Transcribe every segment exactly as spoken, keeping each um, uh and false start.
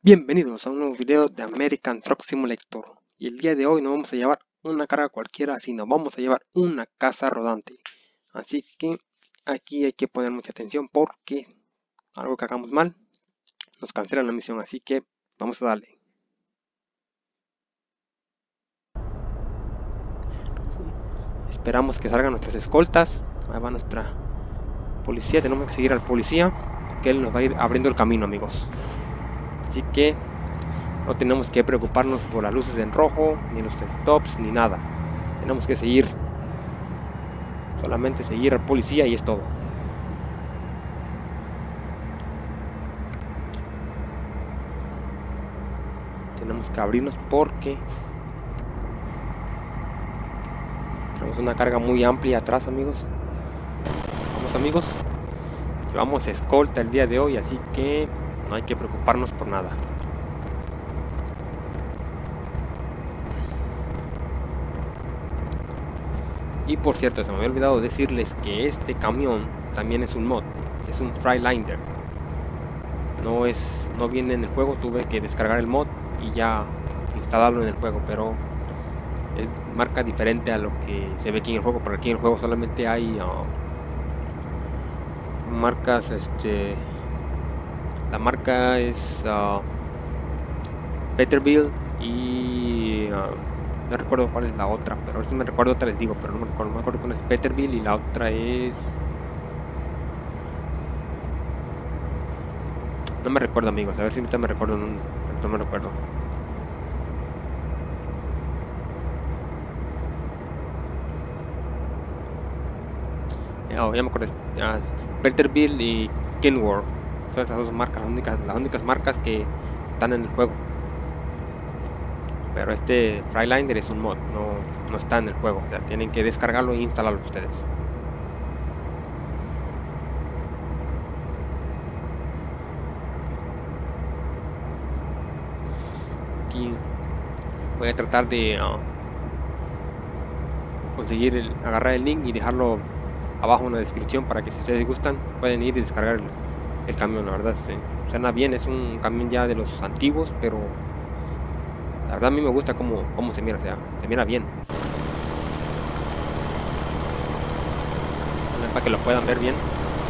Bienvenidos a un nuevo video de American Truck Simulator. Y el día de hoy no vamos a llevar una carga cualquiera, sino vamos a llevar una casa rodante. Así que aquí hay que poner mucha atención porque algo que hagamos mal nos cancelan la misión. Así que vamos a darle. Esperamos que salgan nuestras escoltas. Ahí va nuestra policía. Tenemos que seguir al policía, que él nos va a ir abriendo el camino, amigos. Así que no tenemos que preocuparnos por las luces en rojo, ni los stops, ni nada. Tenemos que seguir. Solamente seguir al policía y es todo. Tenemos que abrirnos porque tenemos una carga muy amplia atrás, amigos. Vamos, amigos. Llevamos escolta el día de hoy, así que no hay que preocuparnos por nada. Y por cierto, se me había olvidado decirles que este camión también es un mod, es un Freightliner. No es, no viene en el juego, tuve que descargar el mod y ya instalarlo en el juego, pero es marca diferente a lo que se ve aquí en el juego, porque aquí en el juego solamente hay uh, marcas, este, la marca es uh, Peterbilt y uh, no recuerdo cuál es la otra, pero a ver si me recuerdo te les digo, pero no me recuerdo, no me acuerdo cuál es Peterbilt y la otra es... No me recuerdo, amigos, a ver si ahorita me recuerdo, no, no me recuerdo. Oh, ya me acuerdo, uh, Peterbilt y Kenworth, son esas dos marcas, las únicas, las únicas marcas que están en el juego. Pero este Freightliner es un mod, no, no está en el juego, o sea, tienen que descargarlo e instalarlo ustedes. Aquí voy a tratar de uh, conseguir el, agarrar el link y dejarlo abajo en la descripción para que si ustedes gustan pueden ir y descargar el, el camión. La verdad sí, suena bien, es un camión ya de los antiguos, pero la verdad a mí me gusta cómo, cómo se mira, o sea, se mira bien. Para que lo puedan ver bien.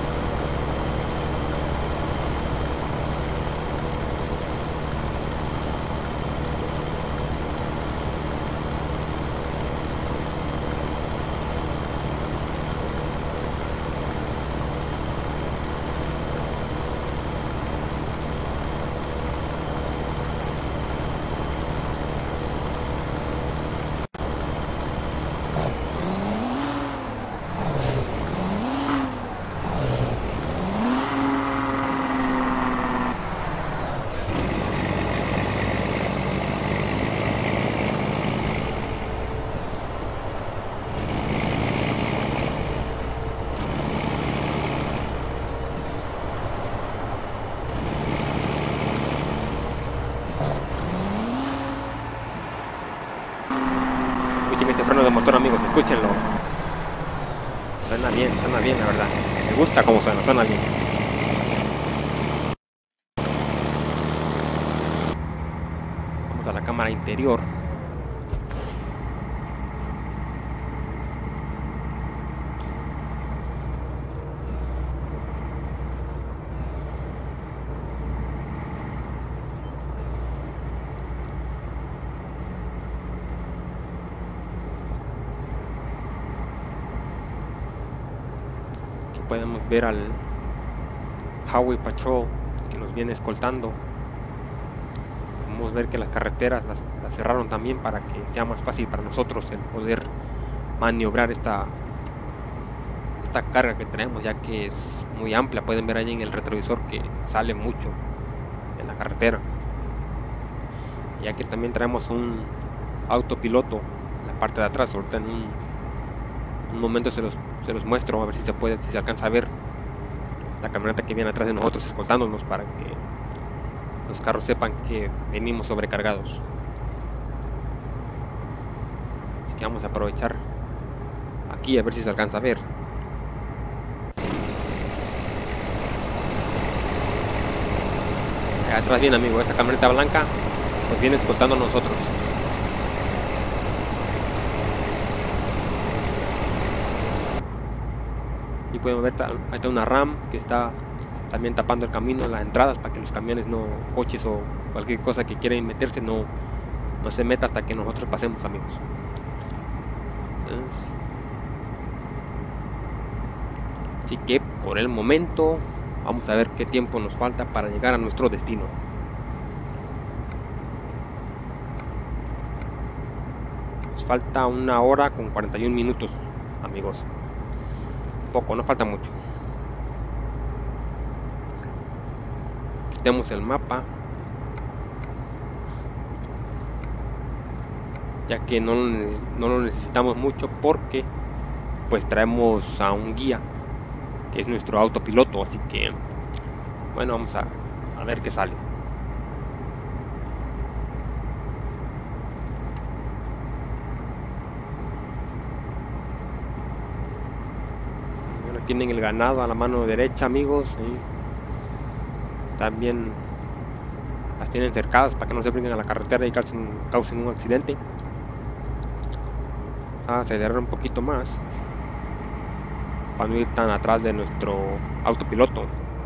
Este freno de motor, amigos, escúchenlo. Suena bien, suena bien, la verdad. Me gusta cómo suena, suena bien. Vamos a la cámara interior. Podemos ver al Highway Patrol que nos viene escoltando. Podemos ver que las carreteras las, las cerraron también para que sea más fácil para nosotros el poder maniobrar esta esta carga que traemos, ya que es muy amplia. Pueden ver ahí en el retrovisor que sale mucho en la carretera, ya que también traemos un autopiloto en la parte de atrás. Ahorita en un, un momento se los se los muestro, a ver si se puede, si se alcanza a ver la camioneta que viene atrás de nosotros escoltándonos, para que los carros sepan que venimos sobrecargados. Así que vamos a aprovechar aquí a ver si se alcanza a ver. Atrás viene, amigo, esa camioneta blanca nos viene escoltando a nosotros. Y podemos ver, ahí está una RAM que está también tapando el camino, las entradas, para que los camiones, no, coches o cualquier cosa que quieran meterse, no, no se meta hasta que nosotros pasemos, amigos. Entonces, así que por el momento vamos a ver qué tiempo nos falta para llegar a nuestro destino. Nos falta una hora con cuarenta y un minutos, amigos. Poco, no falta mucho. Quitemos el mapa, ya que no, no lo necesitamos mucho, porque pues traemos a un guía que es nuestro autopiloto, así que bueno, vamos a, a ver qué sale. Ahora tienen el ganado a la mano derecha, amigos, ¿sí? También las tienen cercadas para que no se brinquen a la carretera y causen, causen un accidente. A acelerar un poquito más para no ir tan atrás de nuestro autopiloto.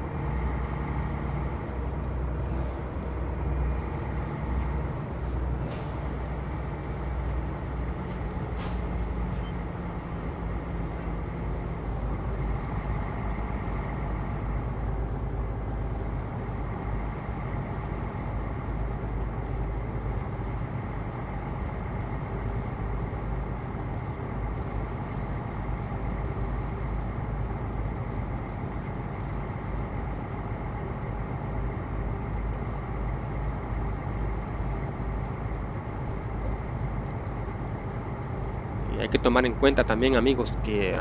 Hay que tomar en cuenta también, amigos, que uh,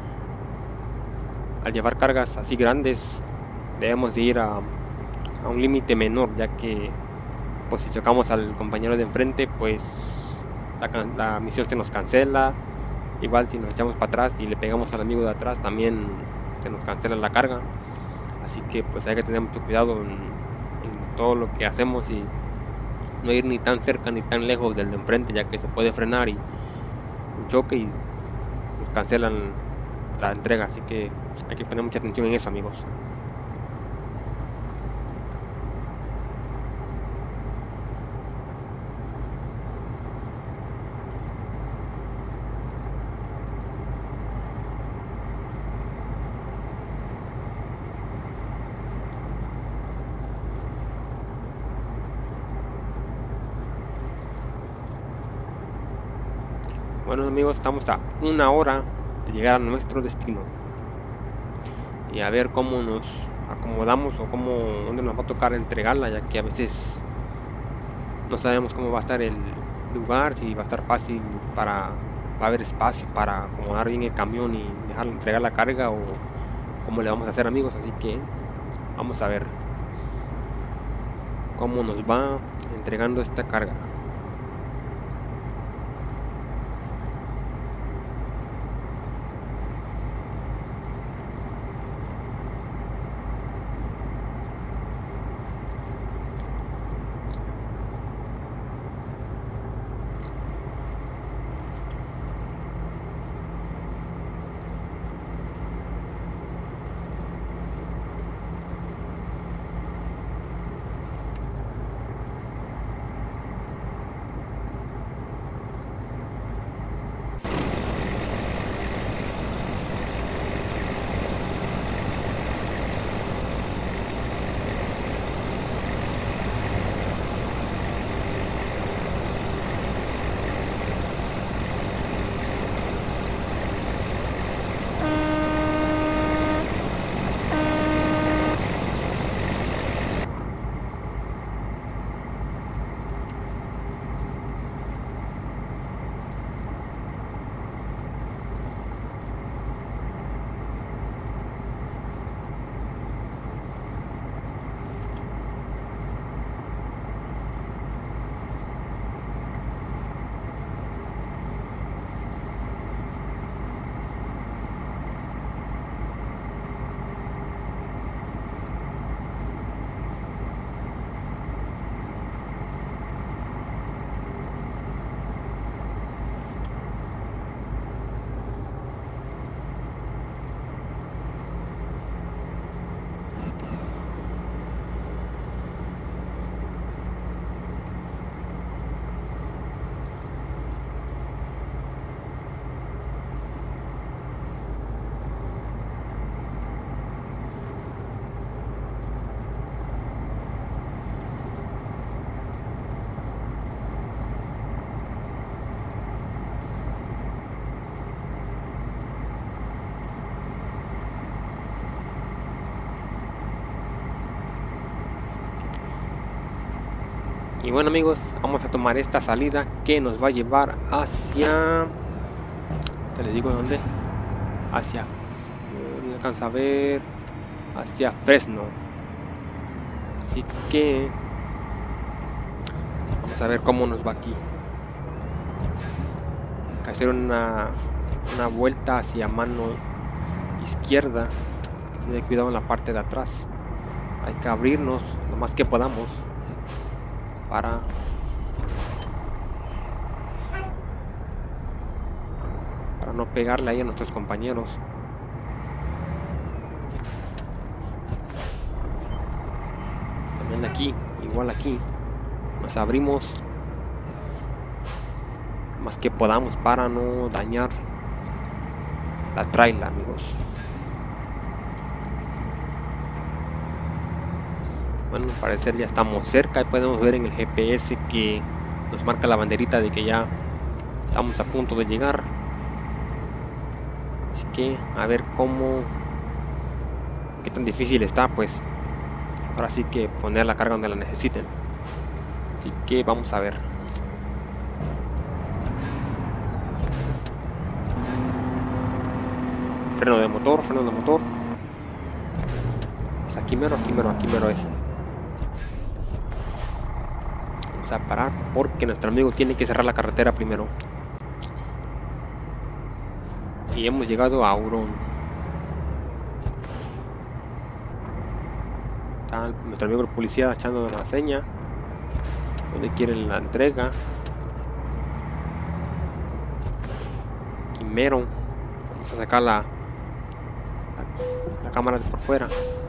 al llevar cargas así grandes debemos de ir a, a un límite menor, ya que pues si chocamos al compañero de enfrente, pues la, la misión se nos cancela. Igual si nos echamos para atrás y le pegamos al amigo de atrás, también se nos cancela la carga. Así que pues hay que tener mucho cuidado en, en todo lo que hacemos y no ir ni tan cerca ni tan lejos del de enfrente, ya que se puede frenar y un choque y cancelan la entrega. Así que hay que poner mucha atención en eso, amigos. Bueno, amigos, estamos a una hora de llegar a nuestro destino y a ver cómo nos acomodamos o cómo, dónde nos va a tocar entregarla, ya que a veces no sabemos cómo va a estar el lugar, si va a estar fácil para, va a haber espacio para acomodar bien el camión y dejar entregar la carga, o cómo le vamos a hacer, amigos. Así que vamos a ver cómo nos va entregando esta carga. Y bueno amigos, vamos a tomar esta salida que nos va a llevar hacia... te les digo dónde. Hacia... no alcanza a ver... hacia Fresno. Así que... vamos a ver cómo nos va aquí. Hay que hacer una, una vuelta hacia mano izquierda. Tener cuidado en la parte de atrás. Hay que abrirnos lo más que podamos para para no pegarle ahí a nuestros compañeros. También aquí, igual aquí, nos abrimos lo más que podamos para no dañar la trailer, amigos. Bueno, al parecer ya estamos cerca y podemos ver en el G P S que nos marca la banderita de que ya estamos a punto de llegar. Así que a ver cómo, qué tan difícil está, pues ahora sí que poner la carga donde la necesiten. Así que vamos a ver. Freno de motor, freno de motor. Pues aquí mero, aquí mero, aquí mero es. A parar porque nuestro amigo tiene que cerrar la carretera primero. Y hemos llegado a Huron. Está nuestro amigo el policía echando la seña donde quiere la entrega. Quimero. Vamos a sacar la, la, la cámara de por fuera.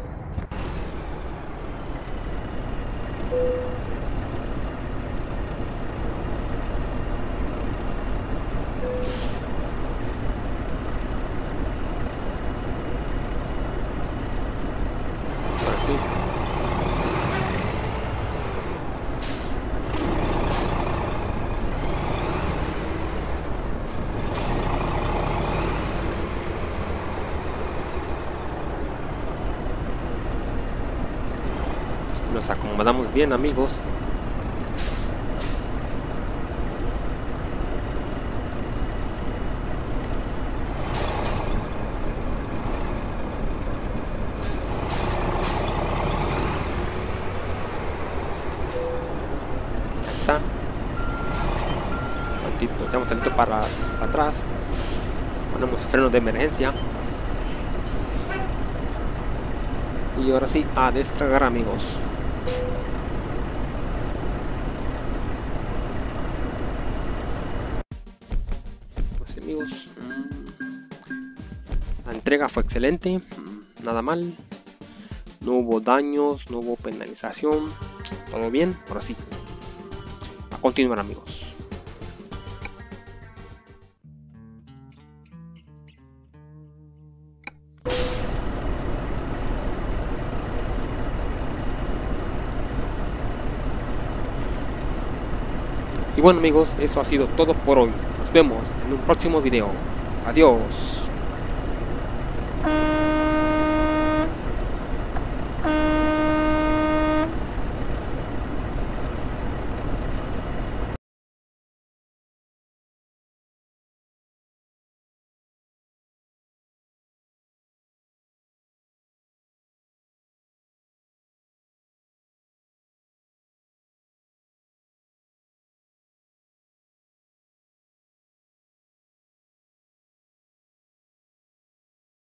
Nos acomodamos bien, amigos. Ahí está. Tantito, echamos tantito para, para atrás. Ponemos freno de emergencia. Y ahora sí, a descargar, amigos. Amigos, la entrega fue excelente, nada mal, no hubo daños, no hubo penalización, todo bien. Ahora sí, a continuar, amigos. Y bueno amigos, eso ha sido todo por hoy. Nos vemos en un próximo video. Adiós.